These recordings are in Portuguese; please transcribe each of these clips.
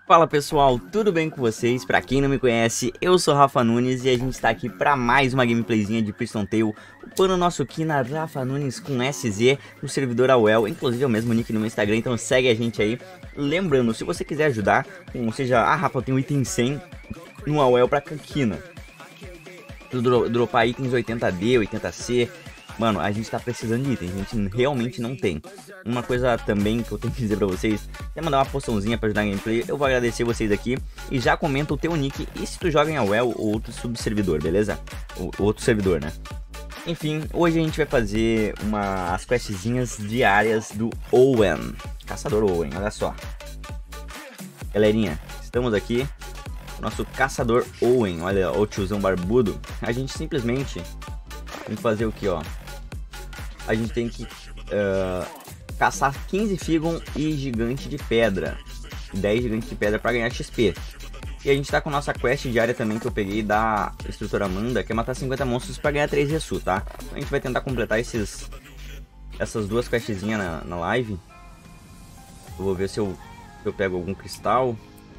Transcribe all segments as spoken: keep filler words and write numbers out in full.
Fala pessoal, tudo bem com vocês? Pra quem não me conhece, eu sou Rafa Nunes e a gente tá aqui pra mais uma gameplayzinha de Piston Tail, upando o nosso Kina Rafa Nunes com S Z no servidor A O E L, inclusive é o mesmo nick no meu Instagram, então segue a gente aí. Lembrando, se você quiser ajudar, ou seja, ah Rafa, eu tenho item cem no A O E L pra Kina, dro dropar itens oitenta D, oitenta C. Mano, a gente tá precisando de itens, a gente realmente não tem. Uma coisa também que eu tenho que dizer pra vocês é mandar uma poçãozinha pra ajudar a gameplay. Eu vou agradecer vocês aqui e já comenta o teu nick e se tu joga em A O E L ou outro subservidor, beleza? O outro servidor, né? Enfim, hoje a gente vai fazer uma, as questzinhas diárias do Owen, Caçador Owen, olha só. Galerinha, estamos aqui, nosso Caçador Owen, olha o tiozão barbudo. A gente simplesmente tem que fazer o que, ó? A gente tem que uh, caçar quinze Figon e Gigante de Pedra. dez Gigante de Pedra para ganhar X P. E a gente tá com nossa quest diária também que eu peguei da Instrutora Amanda, que é matar cinquenta monstros para ganhar três Ressu, tá? Então a gente vai tentar completar esses, essas duas questzinhas na, na live. Eu vou ver se eu, se eu pego algum cristal.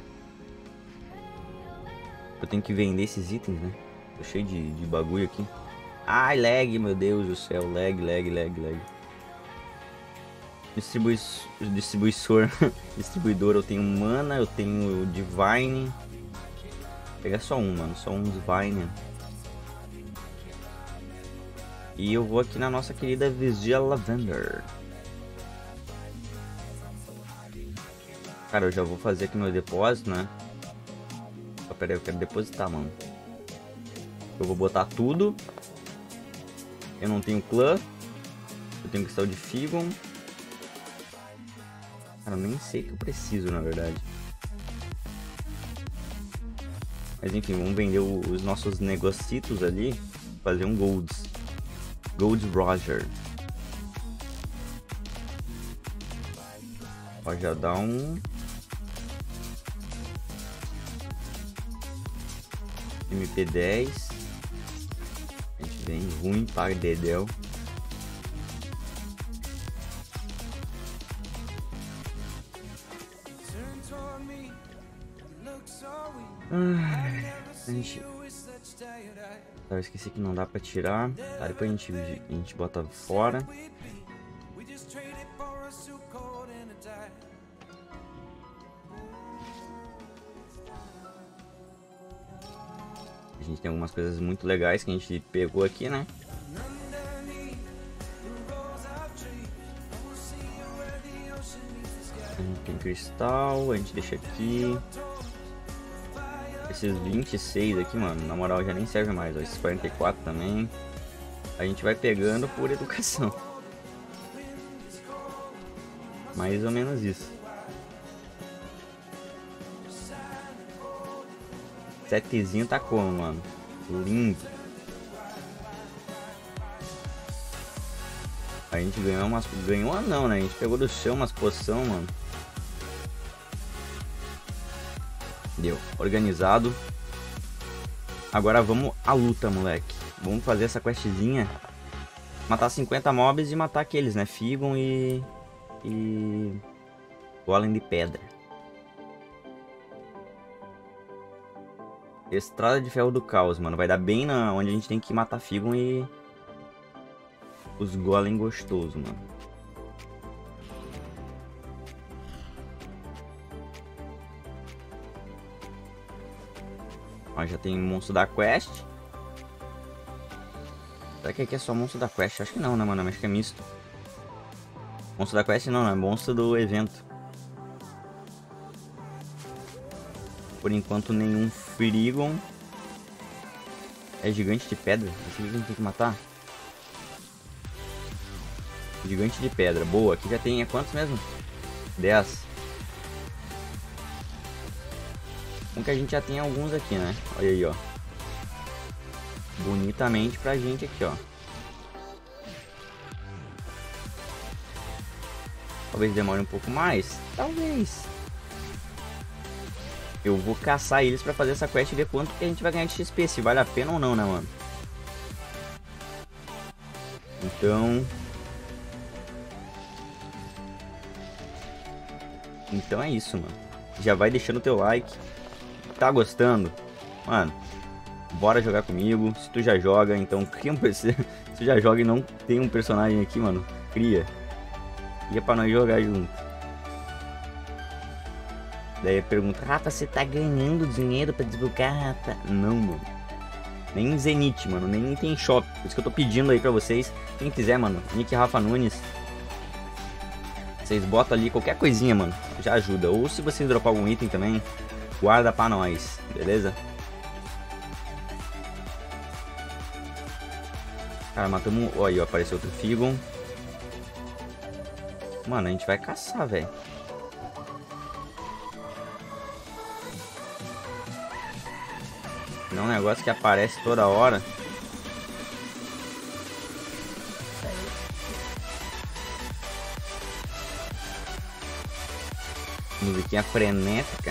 Eu tenho que vender esses itens, né? Tô cheio de, de bagulho aqui. Ai, lag, meu Deus do céu, lag, lag, lag, lag. Distribui... Distribuidor, distribuidor, eu tenho mana, eu tenho Divine. Vou pegar só um, mano, só um Divine. E eu vou aqui na nossa querida Vigia Lavender. Cara, eu já vou fazer aqui meu depósito, né? Oh, pera aí, eu quero depositar, mano. Eu vou botar tudo. Eu não tenho clã. Eu tenho cristal de Figon. Cara, eu nem sei o que eu preciso, na verdade. Mas enfim, vamos vender os nossos negocitos ali. Fazer um Golds. Gold Roger. Ó, já dá um... M P dez. A gente vem ruim para Dedel. Ah, a gente... Tá, eu esqueci que não dá pra tirar. Tá, depois a gente, a gente bota fora. A gente tem algumas coisas muito legais que a gente pegou aqui, né? A gente tem cristal, a gente deixa aqui. Esses vinte e seis aqui, mano, na moral já nem serve mais, ó. Esses quarenta e quatro também. A gente vai pegando por educação. Mais ou menos isso. Setezinho tá como, mano? Lindo. A gente ganhou umas... Ganhou uma não, né? A gente pegou do chão umas poção, mano. Deu. Organizado. Agora vamos à luta, moleque. Vamos fazer essa questzinha. Matar cinquenta mobs e matar aqueles, né? Figon e... E... Golem de pedra. Estrada de Ferro do Caos, mano. Vai dar bem na onde a gente tem que matar Figon e... Os golem gostosos, mano. Ó, já tem monstro da quest. Será que aqui é só monstro da quest? Acho que não, né, mano? Acho que é misto. Monstro da quest não, é monstro do evento. Por enquanto nenhum Frigon. É gigante de pedra. Esse aqui que a gente tem que matar. Gigante de pedra. Boa. Aqui já tem é quantos mesmo? dez. Bom que a gente já tem alguns aqui, né? Olha aí, ó. Bonitamente pra gente aqui, ó. Talvez demore um pouco mais. Talvez. Eu vou caçar eles pra fazer essa quest e ver quanto que a gente vai ganhar de X P. Se vale a pena ou não, né, mano? Então... Então é isso, mano. Já vai deixando o teu like. Tá gostando? Mano, bora jogar comigo. Se tu já joga, então cria um P C. Se tu já joga e não tem um personagem aqui, mano, cria. E é pra nós jogar junto. Daí pergunta, Rafa, você tá ganhando dinheiro pra desbloquear, Rafa? Não, mano. Nem Zenith, mano, nem item shop. Por isso que eu tô pedindo aí pra vocês. Quem quiser, mano, nick Rafa Nunes. Vocês botam ali qualquer coisinha, mano, já ajuda. Ou se vocês dropar algum item também, guarda pra nós, beleza? Cara, matamos... Olha aí, apareceu outro Figon. Mano, a gente vai caçar, velho. Não é um negócio que aparece toda hora. Musiquinha frenética.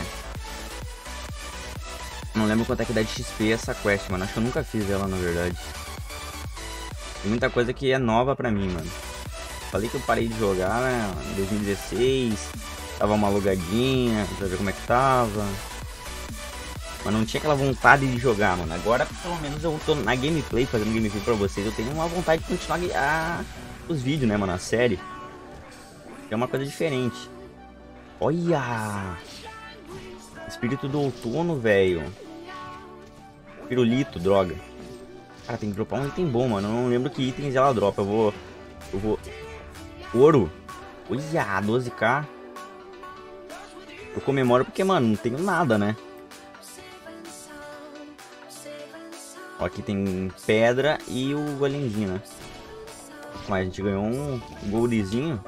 Não lembro quanto é que dá de X P essa quest, mano. Acho que eu nunca fiz ela, na verdade. Tem muita coisa que é nova pra mim, mano. Falei que eu parei de jogar, né, em dois mil e dezesseis. Tava uma logadinha, pra ver como é que tava. Mas não tinha aquela vontade de jogar, mano. Agora, pelo menos, eu tô na gameplay, fazendo gameplay pra vocês. Eu tenho uma vontade de continuar a... os vídeos, né, mano, a série. É uma coisa diferente. Olha! Espírito do outono, velho. Pirulito, droga. Cara, tem que dropar um item bom, mano. Eu não lembro que itens ela dropa. Eu vou... Eu vou... Ouro. Olha, doze k. Eu comemoro porque, mano, não tenho nada, né? Ó, aqui tem pedra e o golemzinho, né? Mas a gente ganhou um goldzinho.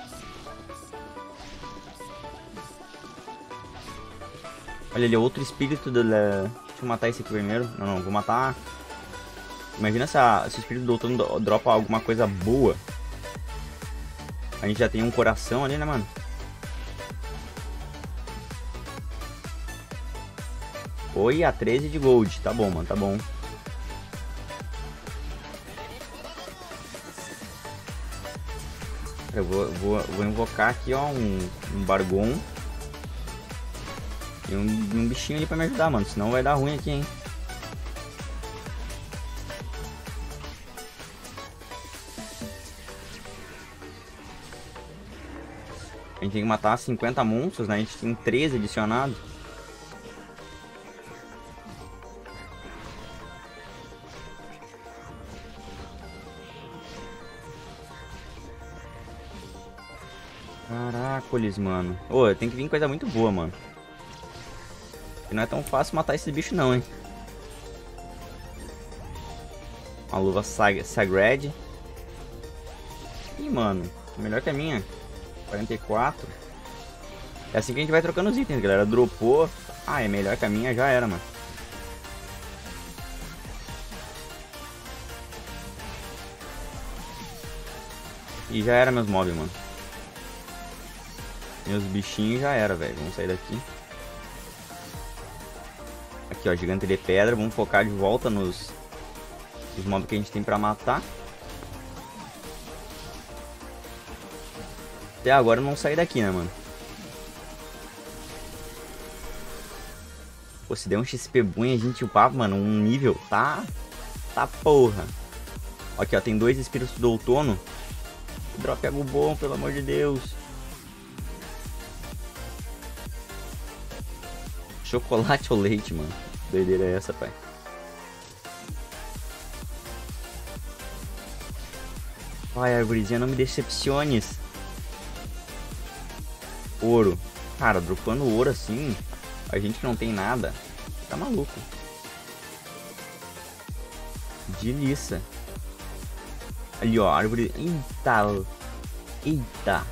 Olha ali, outro espírito do... Deixa eu matar esse aqui primeiro. Não, não, vou matar... Imagina se, a, se o espírito do outono dropa alguma coisa boa. A gente já tem um coração ali, né, mano? Oi, a treze de gold. Tá bom, mano, tá bom. Eu vou, vou, vou invocar aqui, ó, um, um Bargon. E um, um bichinho ali pra me ajudar, mano. Senão vai dar ruim aqui, hein. A gente tem que matar cinquenta monstros, né? A gente tem treze adicionados. Caracoles, mano. Ô, tem que vir coisa muito boa, mano. E não é tão fácil matar esse bicho não, hein. Uma luva sag Sagred. Ih, mano. Melhor que a minha. quarenta e quatro. É assim que a gente vai trocando os itens, galera. Dropou. Ah, é melhor que a minha, já era, mano. E já era meus mobs, mano. Meus bichinhos já era, velho. Vamos sair daqui. Aqui, ó, gigante de pedra. Vamos focar de volta nos, nos mobs que a gente tem pra matar. Até agora eu não saí daqui, né, mano? Pô, se der um X P bom e a gente upar, mano, um nível, tá? Tá porra. Aqui, ó, tem dois espíritos do outono. Drop algo bom, pelo amor de Deus. Chocolate ou leite, mano? Que doideira é essa, pai? Ai, arvorezinha, não me decepciones. Ouro. Cara, dropando ouro assim, a gente não tem nada. Tá maluco. Delícia. Ali, ó, árvore. Eita. Eita.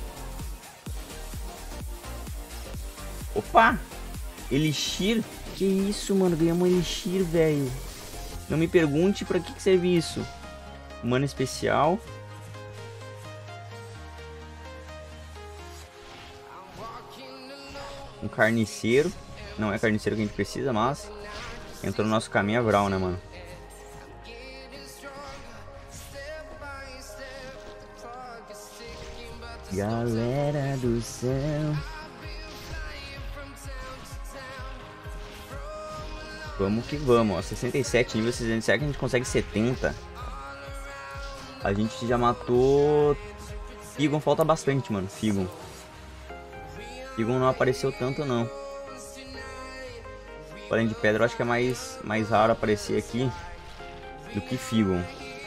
Opa. Elixir. Que isso, mano. Ganhamos um elixir, velho. Não me pergunte pra que, que serve isso. Mana especial. Um carniceiro. Não é carniceiro que a gente precisa, mas entrou no nosso caminho a Vral, né, mano? Galera do céu. Vamos que vamos, ó. sessenta e sete nível, será que a gente consegue setenta? A gente já matou... Figon falta bastante, mano. Figon. Figon não apareceu tanto, não. Porém de pedra eu acho que é mais, mais raro aparecer aqui do que Figon.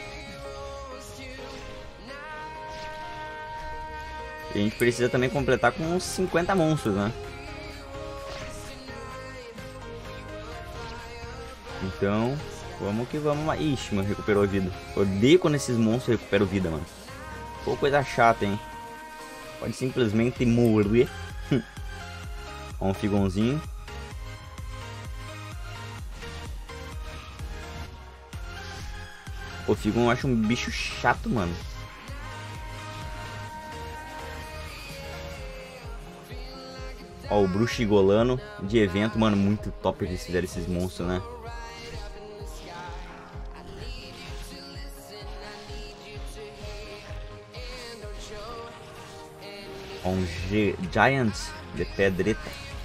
E a gente precisa também completar com uns cinquenta monstros, né? Então, vamos que vamos. Ixi, mano, recuperou a vida. Odeio quando esses monstros recuperam vida, mano. Pô, coisa chata, hein? Pode simplesmente morrer. Ó, um Figonzinho. O Figon eu acho um bicho chato, mano. Ó, o Bruxigolano de evento, mano, muito top eles fizeram esses monstros, né? Ó, um G Giant de pedreta.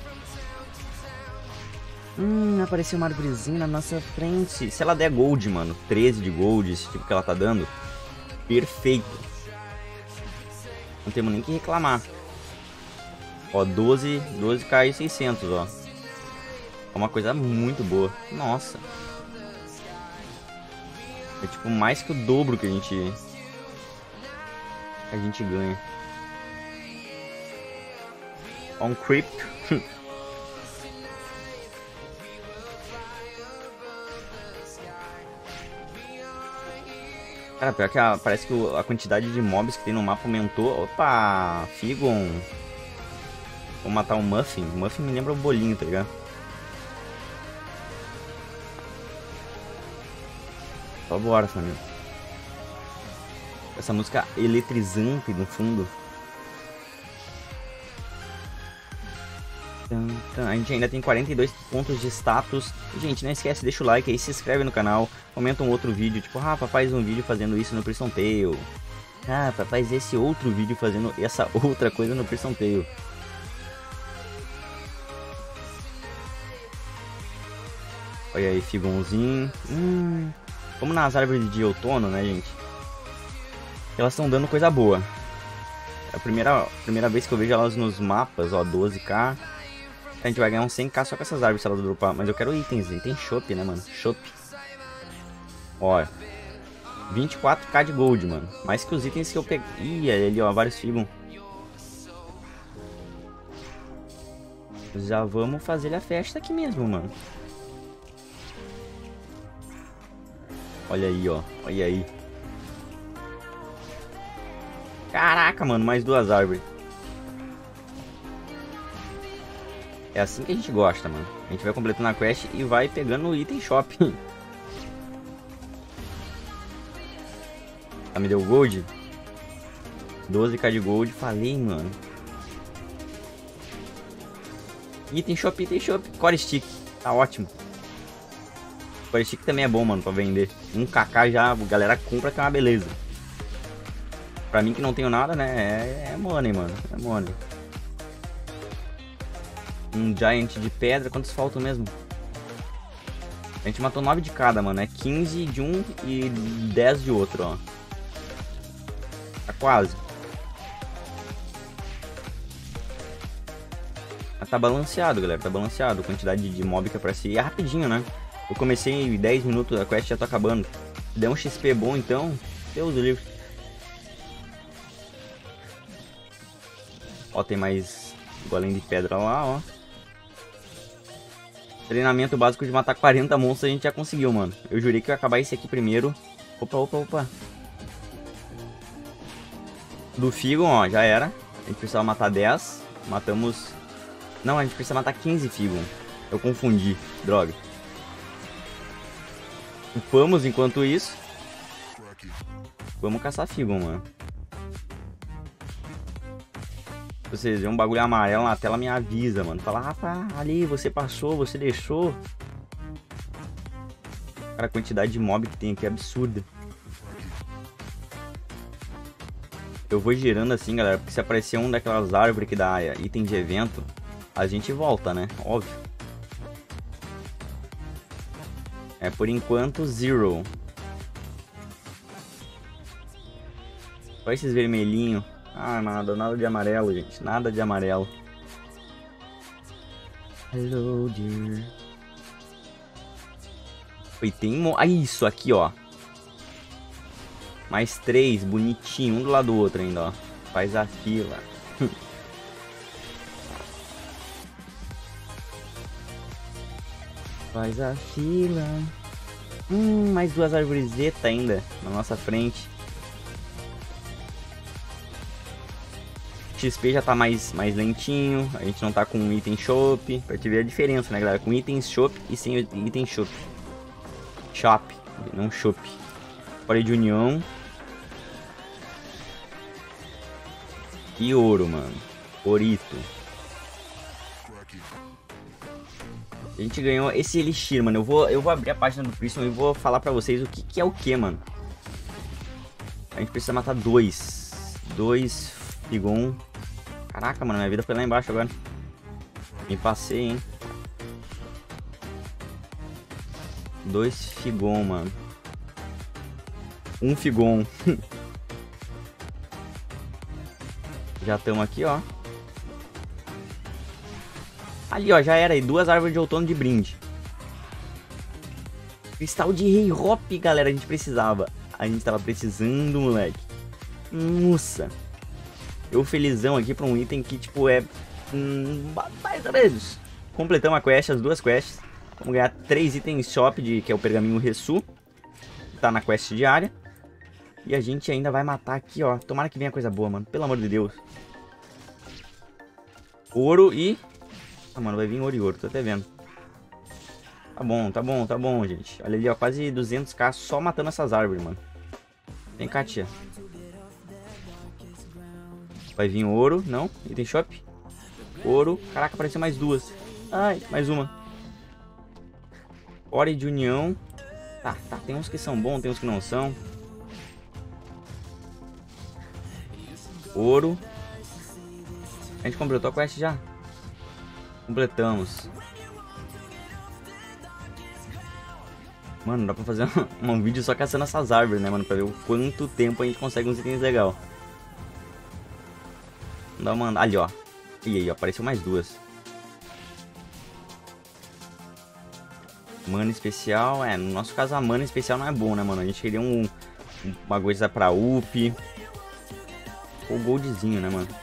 Hum, apareceu uma árvorezinha na nossa frente. Se ela der gold, mano, treze de gold, esse tipo que ela tá dando, perfeito. Não temos nem que reclamar. Ó, doze, doze K e seiscentos, ó. É uma coisa muito boa. Nossa. É tipo mais que o dobro que a gente... A gente ganha. Ó, um Crypt. Cara, pior que a, parece que a quantidade de mobs que tem no mapa aumentou. Opa, Figon. Vou matar um Muffin. Muffin me lembra o bolinho, tá ligado? Só bora, família. Essa música eletrizante no fundo. A gente ainda tem quarenta e dois pontos de status. Gente, não esquece, deixa o like aí, se inscreve no canal. Comenta um outro vídeo, tipo, Rafa, faz um vídeo fazendo isso no Prison Tale. Rafa, faz esse outro vídeo fazendo essa outra coisa no Prison Tale. Olha aí, Figonzinho. Hum, como nas árvores de outono, né, gente? Elas estão dando coisa boa. É a primeira, primeira vez que eu vejo elas nos mapas, ó, doze K. A gente vai ganhar uns cem K só com essas árvores se elas dropar. Mas eu quero itens, tem shop, né, mano? Shop. Ó, vinte e quatro K de gold, mano. Mais que os itens que eu peguei. Ih, ali, ó, vários Figon. Já vamos fazer a festa aqui mesmo, mano. Olha aí, ó. Olha aí. Caraca, mano, mais duas árvores. É assim que a gente gosta, mano. A gente vai completando a quest e vai pegando o item shop. Ah, me deu gold? doze K de gold, falei, mano. Item shop, item shop. Core stick, tá ótimo. Core stick também é bom, mano, pra vender. um K K já, a galera compra, que é uma beleza. Pra mim que não tenho nada, né, é, é money, mano, é money. Um Giant de pedra, quantos faltam mesmo? A gente matou nove de cada, mano, é quinze de um e dez de outro, ó. Tá quase. Mas tá balanceado, galera, tá balanceado. A quantidade de mob que aparece é rapidinho, né? Eu comecei em dez minutos, a quest já tá acabando. Se der um X P bom, então, Deus do livro. Ó, tem mais golem de pedra lá, ó. Treinamento básico de matar quarenta monstros a gente já conseguiu, mano. Eu jurei que eu ia acabar esse aqui primeiro. Opa, opa, opa. Do Figon, ó, já era. A gente precisava matar dez. Matamos... Não, a gente precisa matar quinze Figon. Eu confundi, droga. Upamos enquanto isso. Vamos caçar Figon, mano. Se vocês verem um bagulho amarelo na tela, me avisa, mano. Fala, Rafa, ali, você passou, você deixou. Cara, a quantidade de mob que tem aqui é absurda. Eu vou girando assim, galera, porque se aparecer um daquelas árvores que dá item de evento, a gente volta, né? Óbvio. É, por enquanto, zero. Só esses vermelhinhos. Ah, nada, nada de amarelo, gente. Nada de amarelo. Hello, dear. Oi, tem... Mo... Ah, isso aqui, ó. Mais três, bonitinho. Um do lado do outro ainda, ó. Faz a fila. Faz a fila. Hum, mais duas árvores zeta ainda na nossa frente. X P já tá mais, mais lentinho. A gente não tá com item shop. Pra te ver a diferença, né, galera? Com itens shop e sem item shop. Shop, não shop. Fora de união. E ouro, mano. Orito. A gente ganhou esse elixir, mano. Eu vou, eu vou abrir a página do Priston e vou falar pra vocês o que, que é o que, mano. A gente precisa matar dois. Dois Figon. Caraca, mano. Minha vida foi lá embaixo agora. Me passei, hein. Dois Figon, mano. Um Figon. Já estamos aqui, ó. Ali, ó, já era aí. Duas árvores de outono de brinde. Cristal de Rei Hop, galera. A gente precisava. A gente tava precisando, moleque. Nossa. Eu felizão aqui pra um item que, tipo, é... Hum, mais ou menos. Completamos a quest, as duas quests. Vamos ganhar três itens shop, de, que é o pergaminho Ressu. Tá na quest diária. E a gente ainda vai matar aqui, ó. Tomara que venha coisa boa, mano. Pelo amor de Deus. Ouro e... Ah, mano, vai vir ouro e ouro. Tô até vendo. Tá bom, tá bom, tá bom, gente. Olha ali, ó. Quase duzentos k só matando essas árvores, mano. Vem cá, tia. Vai vir ouro. Não? Item shop. Ouro. Caraca, apareceu mais duas. Ai, mais uma. Ore de união. Tá, tá. Tem uns que são bons, tem uns que não são. Ouro. A gente completou a quest já? Completamos. Mano, dá pra fazer um, um vídeo só caçando essas árvores, né, mano? Pra ver o quanto tempo a gente consegue uns itens legais. Dá uma... Ali, ó. E aí, ó, apareceu mais duas. Mana especial. É, no nosso caso a mana especial não é bom, né, mano? A gente queria um, uma coisa pra U P. Ou goldzinho, né, mano?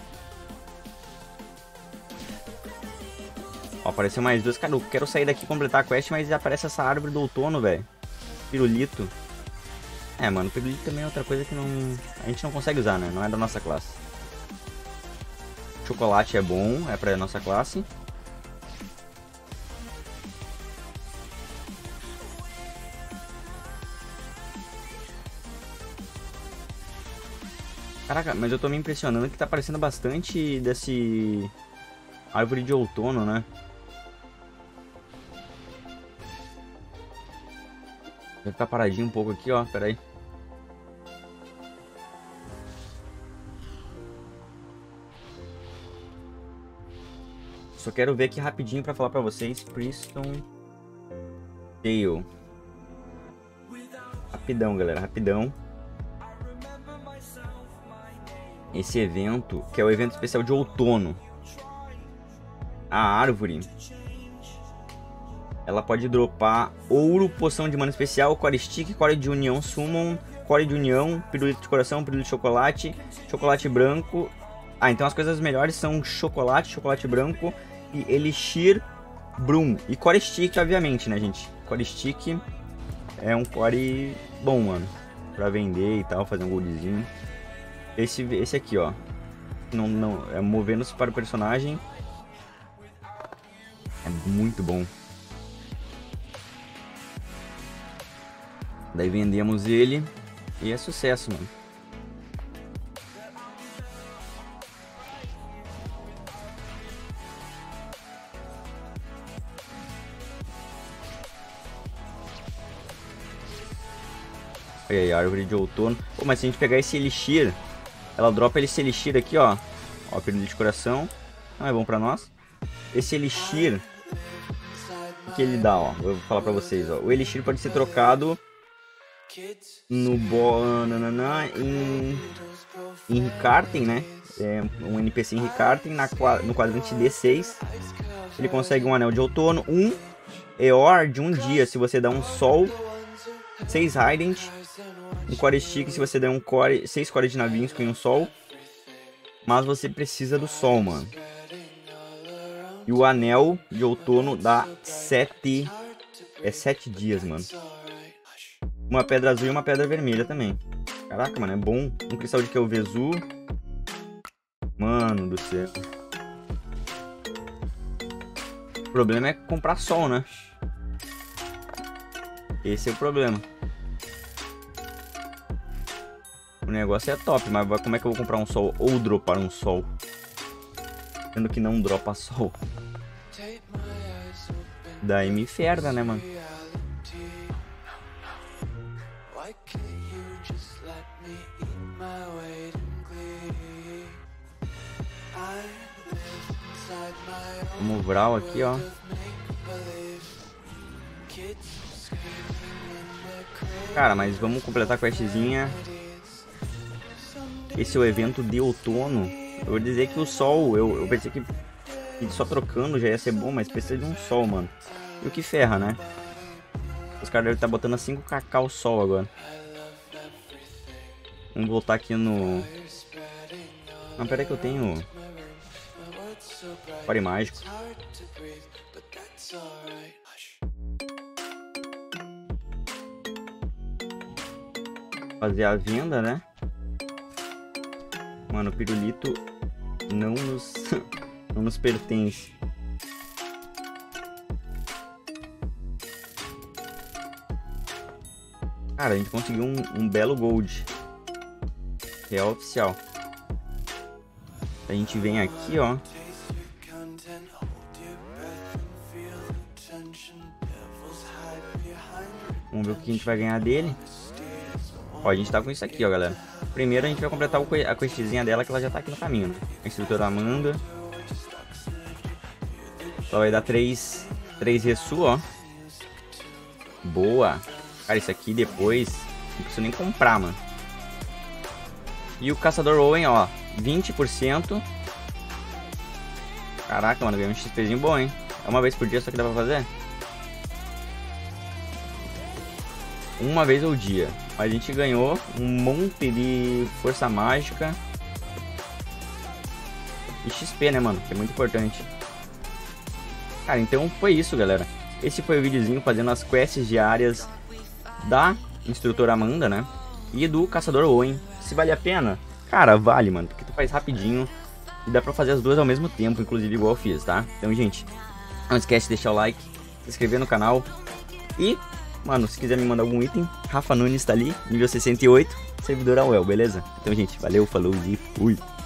Ó, apareceu mais duas. Cara, eu quero sair daqui e completar a quest, mas aparece essa árvore do outono, velho. Pirulito. É, mano, pirulito também é outra coisa que não... A gente não consegue usar, né? Não é da nossa classe. Chocolate é bom, é pra nossa classe. Caraca, mas eu tô me impressionando que tá aparecendo bastante desse... Árvore de outono, né? Vai ficar paradinho um pouco aqui, ó. Pera aí. Só quero ver aqui rapidinho pra falar pra vocês. Priston Tale. Rapidão, galera. Rapidão. Esse evento, que é o evento especial de outono. A árvore, ela pode dropar ouro, poção de mana especial, core stick, core de união, summon, core de união, pirulito de coração, pirulito de chocolate, chocolate branco. Ah, então as coisas melhores são chocolate, chocolate branco e elixir brum. E core stick, obviamente, né, gente? Core stick é um core bom, mano, pra vender e tal, fazer um goldzinho. Esse, esse aqui, ó, não, não, é movendo-se para o personagem. É muito bom. Daí vendemos ele e é sucesso, mano. Olha aí, árvore de outono. Pô, mas se a gente pegar esse elixir, ela dropa esse elixir aqui, ó. Ó, pirulito de coração. Não é bom pra nós. Esse elixir, o que ele dá, ó. Eu vou falar pra vocês, ó. O Elixir pode ser trocado no bo... nananã, em... em Ricarten, né? É um N P C em Ricarten, na, no quadrante D seis. Ele consegue um anel de outono, um Eor de um dia, se você dá um sol, seis Hydent, um Core Stick, se você der um core, seis Core de navinhos com um sol. Mas você precisa do sol, mano. E o anel de outono dá sete... É sete dias, mano. Uma pedra azul e uma pedra vermelha também. Caraca, mano, é bom. Um cristal de Kelvezu. Mano do céu. O problema é comprar sol, né? Esse é o problema. O negócio é top, mas como é que eu vou comprar um sol ou dropar um sol? Sendo que não dropa sol. Daí me ferda, né, mano? Vamos Vral aqui, ó. Cara, mas vamos completar a questzinha. Esse é o evento de outono. Eu vou dizer que o sol, eu, eu pensei que só trocando já ia ser bom, mas precisa de um sol, mano. E o que ferra, né? Os caras devem estar botando cinco kk o sol agora. Vamos voltar aqui no... Não, pera aí que eu tenho... Core mágico. Fazer a venda, né? Mano, o pirulito não nos, não nos pertence. Cara, a gente conseguiu um, um belo gold. Real oficial. A gente vem aqui, ó. Vamos ver o que a gente vai ganhar dele. Ó, a gente tá com isso aqui, ó, galera. Primeiro a gente vai completar a questzinha dela, que ela já tá aqui no caminho. A instrutora Amanda. Ela vai dar três, três Ressu, ó. Boa. Cara, isso aqui depois não preciso nem comprar, mano. E o Caçador Owen, ó, vinte por cento. Caraca, mano, ganhei um XPzinho bom, hein. É uma vez por dia só que dá pra fazer? Uma vez ao dia. A gente ganhou um monte de força mágica. E X P, né, mano? Que é muito importante. Cara, então foi isso, galera. Esse foi o videozinho fazendo as quests diárias da instrutora Amanda, né? E do Caçador Owen. Se vale a pena? Cara, vale, mano. Porque tu faz rapidinho. E dá pra fazer as duas ao mesmo tempo, inclusive igual eu fiz, tá? Então, gente, não esquece de deixar o like, se inscrever no canal. E... mano, se quiser me mandar algum item, Rafa Nunes tá ali, nível sessenta e oito, servidor A W E L, beleza? Então, gente, valeu, falou e fui!